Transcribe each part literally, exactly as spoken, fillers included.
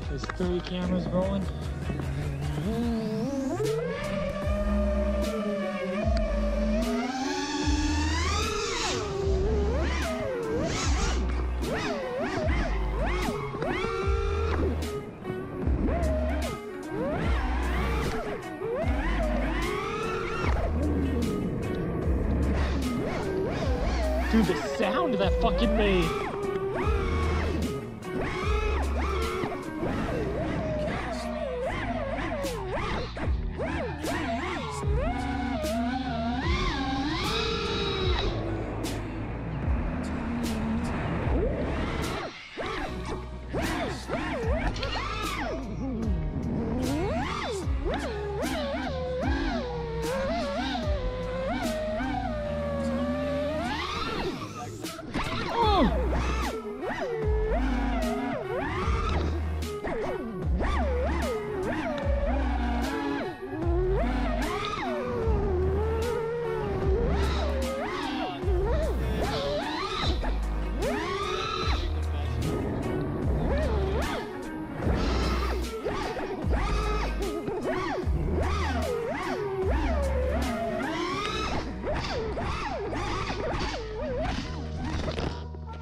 There's three cameras rolling. Dude, the sound that fucking made.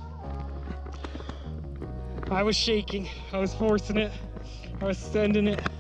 I was shaking, I was forcing it, I was sending it.